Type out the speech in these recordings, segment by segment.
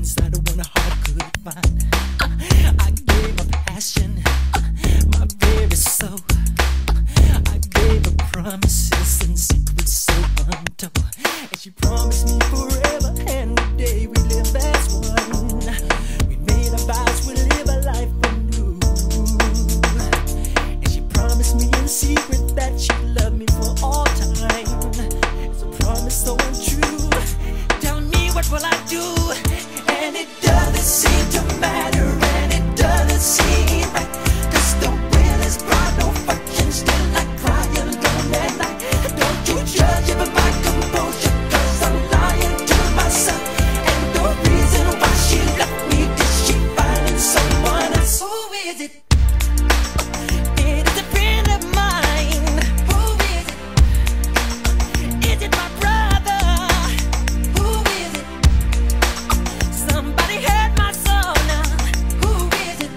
inside of one heart could find. I gave her passion, my very soul. I gave her promises and secrets so untold. And she promised me forever and the day we live as one. We made our vows, we live a life anew. And she promised me in secret that she'd love me for all time. It's a promise so untrue. Tell me, what will I do? And it doesn't seem to matter, and it doesn't seem right. 'Cause the will is bright, no fucking still I cry alone at night. Don't you judge it by my composure, 'cause I'm lying to myself. And the reason why she left me is she finding someone else. Who is it? It is a friend of mine. Who is it? Is it my brother? Who is it? Somebody hurt my soul now. Who is it?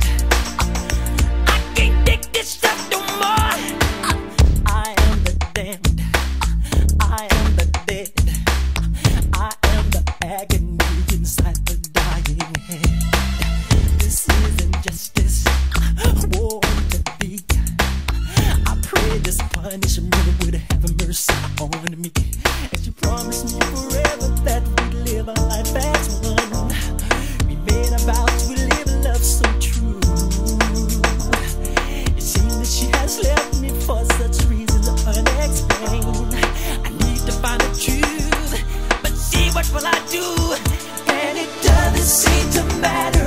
I can't take this stuff no more. I am the damned. I am the dead. I am the agony inside the dying head. This isn't justice. War to be. I pray this punishment would have mercy on me. And she promised me forever that we'd live a life as one. We made our vows, we live a love so true. It seems that she has left me for such reasons unexplained. I need to find the truth, but see, what will I do? And it doesn't seem to matter.